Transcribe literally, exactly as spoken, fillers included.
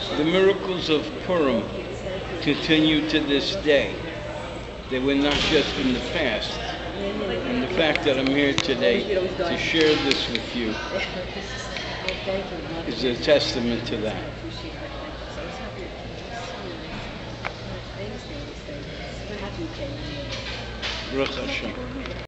The miracles of Purim continue to this day. They were not just in the past. And the fact that I'm here today to share this with you is a testament to that. Baruch Hashem.